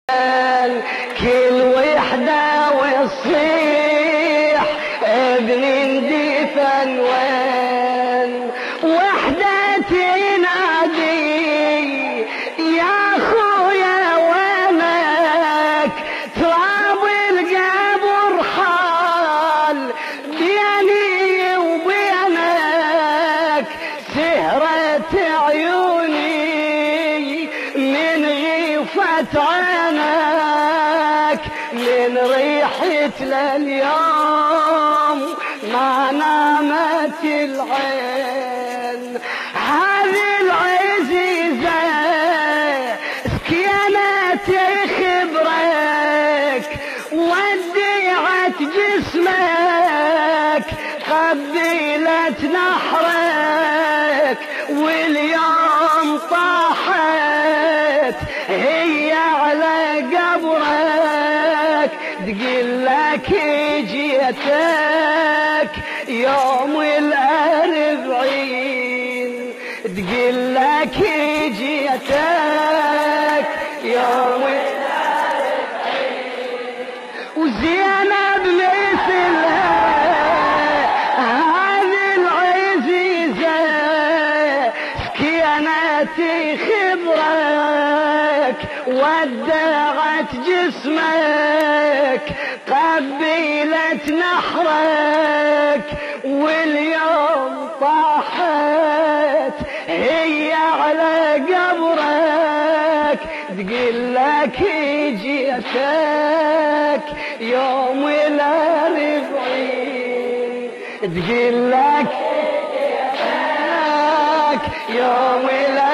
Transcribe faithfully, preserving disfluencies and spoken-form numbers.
كل وحدة وصيح ابن دفن وين وحدة تنادي يا خويا وينك تراب القبر حال بيني وبينك سهرة عيوني من غيفة عينك من ريحة لليوم ما نامت العين هذه العزيزة سكينة خبرك وديعت جسمك قبيلة نحرك واليوم طاحت هي على قبرك تقلك جيتك يوم الأربعين تقلك جيتك يوم الأربعين وزينب مثلها هذه العزيزة سكينة خبرك ودعت جسمك قبيلة نحرك واليوم طاحت هي على قبرك تقلك جيتك يوم الأربعين تقلك جيتك يوم الأربعين